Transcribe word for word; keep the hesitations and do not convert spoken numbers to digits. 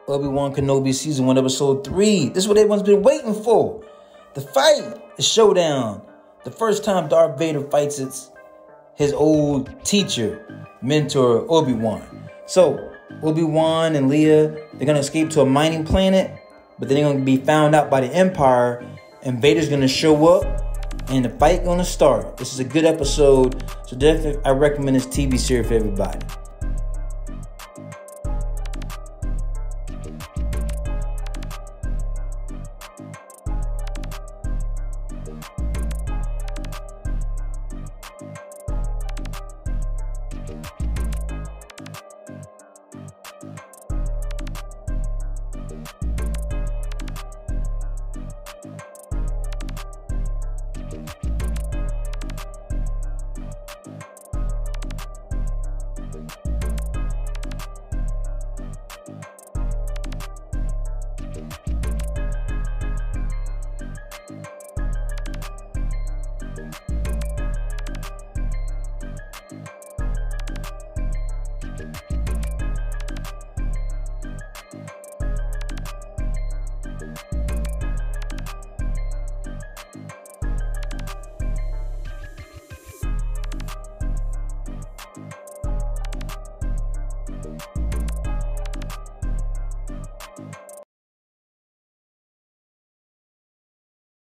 Obi Wan Kenobi Season one, Episode three. This is what everyone's been waiting for. The fight, the showdown. The first time Darth Vader fights his, his old teacher, mentor, Obi Wan. So, Obi Wan and Leia, they're going to escape to a mining planet, but then they're going to be found out by the Empire, and Vader's going to show up, and the fight going to start. This is a good episode, so definitely I recommend this T V series for everybody.